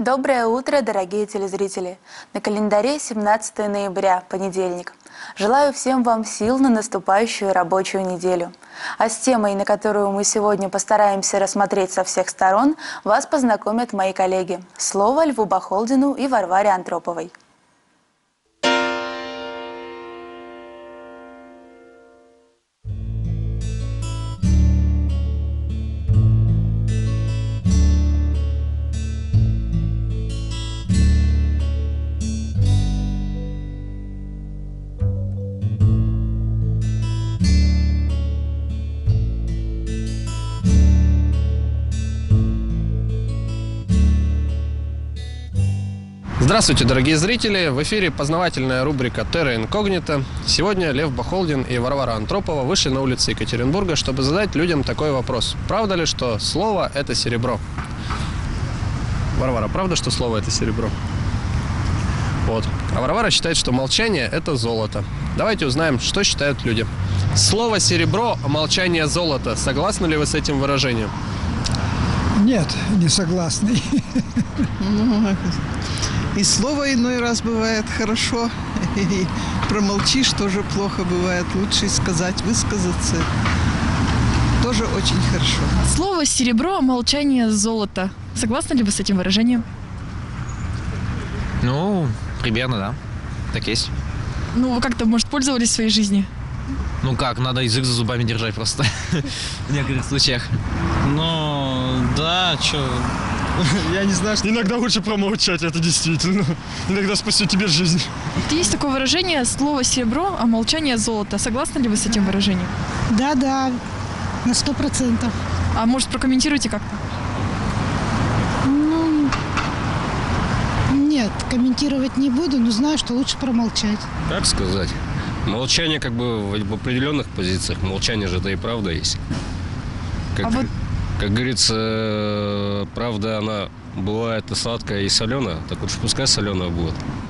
Доброе утро, дорогие телезрители! На календаре 17 ноября, понедельник. Желаю всем вам сил на наступающую рабочую неделю. А с темой, на которую мы сегодня постараемся рассмотреть со всех сторон, вас познакомят мои коллеги. Слово Льву Бахолдину и Варваре Антроповой. Здравствуйте, дорогие зрители! В эфире познавательная рубрика Terra Incognita. Сегодня Лев Бахолдин и Варвара Антропова вышли на улицы Екатеринбурга, чтобы задать людям такой вопрос. Правда ли, что слово – это серебро? Варвара, правда, что слово – это серебро? Вот. А Варвара считает, что молчание – это золото. Давайте узнаем, что считают люди. Слово серебро, а молчание золото. Согласны ли вы с этим выражением? Нет, не согласный. И слово иной раз бывает хорошо, и промолчишь тоже плохо бывает. Лучше сказать, высказаться тоже очень хорошо. Слово серебро, молчание золото. Согласны ли вы с этим выражением? Ну, примерно, да. Так есть. Ну, вы как-то, может, пользовались в своей жизни? Ну как, надо язык за зубами держать просто. В некоторых случаях. Ну, да, что... Я не знаю, что... Иногда лучше промолчать, это действительно. Иногда спасет тебе жизнь. Есть такое выражение слово серебро, а молчание золото. Согласны ли вы с этим выражением? Да, на 100%. А может, прокомментируйте как-то? Ну, нет, комментировать не буду, но знаю, что лучше промолчать. Как сказать? Молчание как бы в определенных позициях. Молчание же это и правда есть. Как говорится, правда, она бывает и сладкая, и соленая. Так уж пускай соленая будет.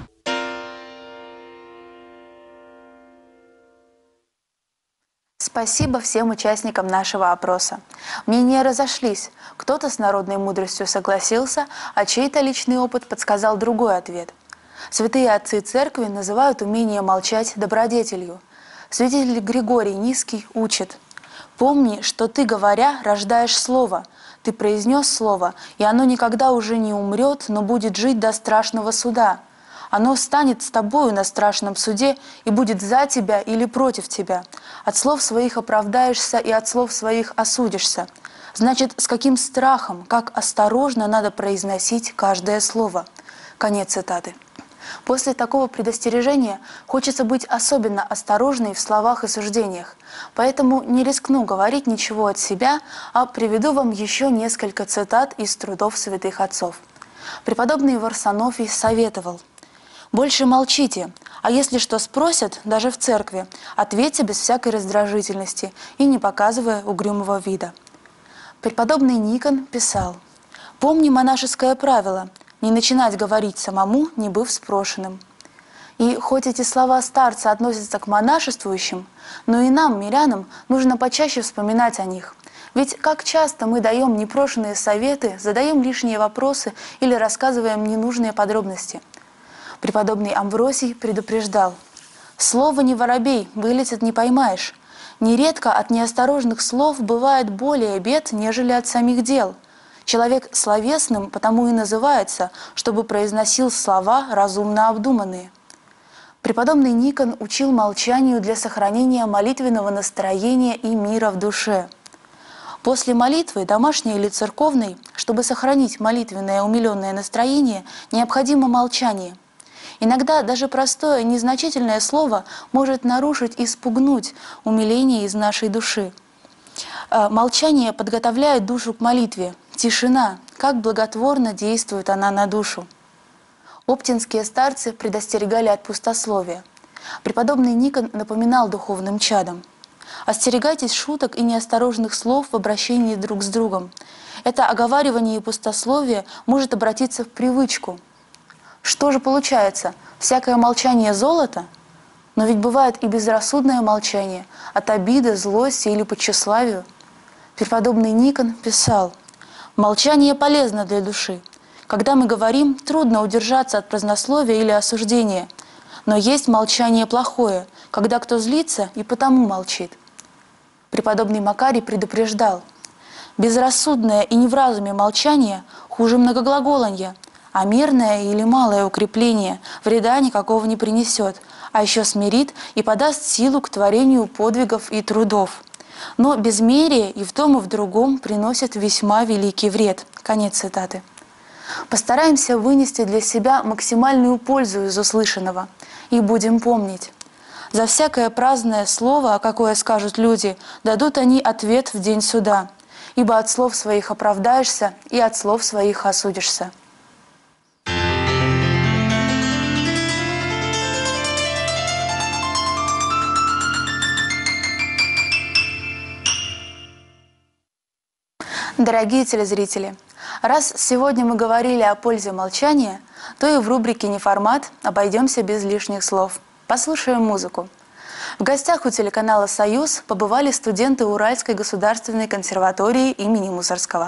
Спасибо всем участникам нашего опроса. Мнения разошлись. Кто-то с народной мудростью согласился, а чей-то личный опыт подсказал другой ответ. Святые отцы церкви называют умение молчать добродетелью. Святитель Григорий Низкий учит: «Помни, что ты, говоря, рождаешь слово. Ты произнес слово, и оно никогда уже не умрет, но будет жить до страшного суда. Оно станет с тобою на страшном суде и будет за тебя или против тебя. От слов своих оправдаешься и от слов своих осудишься». Значит, с каким страхом, как осторожно надо произносить каждое слово. Конец цитаты. После такого предостережения хочется быть особенно осторожной в словах и суждениях. Поэтому не рискну говорить ничего от себя, а приведу вам еще несколько цитат из трудов святых отцов. Преподобный Варсонофий советовал: «Больше молчите, а если что спросят, даже в церкви, ответьте без всякой раздражительности и не показывая угрюмого вида». Преподобный Никон писал: «Помни монашеское правило – не начинать говорить самому, не быв спрошенным». И хоть эти слова старца относятся к монашествующим, но и нам, мирянам, нужно почаще вспоминать о них. Ведь как часто мы даем непрошенные советы, задаем лишние вопросы или рассказываем ненужные подробности. Преподобный Амвросий предупреждал: «Слово не воробей, вылетит не поймаешь. Нередко от неосторожных слов бывает более бед, нежели от самих дел. Человек словесным потому и называется, чтобы произносил слова разумно обдуманные». Преподобный Никон учил молчанию для сохранения молитвенного настроения и мира в душе. После молитвы, домашней или церковной, чтобы сохранить молитвенное умиленное настроение, необходимо молчание. Иногда даже простое, незначительное слово может нарушить и спугнуть умиление из нашей души. Молчание подготовляет душу к молитве. Тишина, как благотворно действует она на душу. Оптинские старцы предостерегали от пустословия. Преподобный Никон напоминал духовным чадам: «Остерегайтесь шуток и неосторожных слов в обращении друг с другом. Это оговаривание и пустословие может обратиться в привычку». Что же получается? Всякое молчание золото? Но ведь бывает и безрассудное молчание от обиды, злости или по тщеславию. Преподобный Никон писал: «Молчание полезно для души. Когда мы говорим, трудно удержаться от празднословия или осуждения. Но есть молчание плохое, когда кто злится и потому молчит. Преподобный Макарий предупреждал: безрассудное и не в разуме молчание хуже многоглаголанья, а мирное или малое укрепление вреда никакого не принесет, а еще смирит и подаст силу к творению подвигов и трудов. Но безмерие и в том, и в другом приносит весьма великий вред. Конец цитаты. Постараемся вынести для себя максимальную пользу из услышанного и будем помнить: за всякое праздное слово, какое скажут люди, дадут они ответ в день суда, ибо от слов своих оправдаешься и от слов своих осудишься. Дорогие телезрители, раз сегодня мы говорили о пользе молчания, то и в рубрике «Неформат» обойдемся без лишних слов. Послушаем музыку. В гостях у телеканала «Союз» побывали студенты Уральской государственной консерватории имени Мусоргского.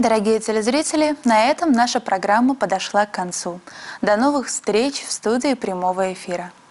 Дорогие телезрители, на этом наша программа подошла к концу. До новых встреч в студии прямого эфира.